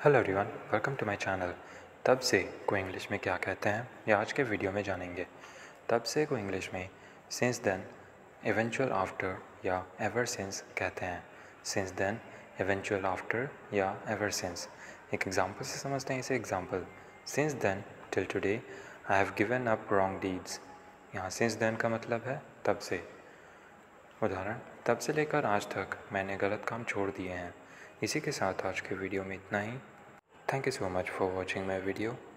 Hello everyone, welcome to my channel. तब से को इंग्लिश में क्या कहते हैं ये आज के वीडियो में जानेंगे। तब से को इंग्लिश में सिंस देन, इवेंचुअल आफ्टर या एवर सिंस कहते हैं। सिंस देन, इवेंचुअल आफ्टर या एवर सिंस। एक एग्जांपल से समझते हैं इसे। Example, since then till today I have given up wrong deeds. यहाँ सिंस देन का मतलब है तब से। उदाहरण, तब से लेकर आज तक मैंने गलत काम छोड़ दिए हैं। इसी के साथ आज के वीडियो में इतना ही। Thank you so much for watching my video.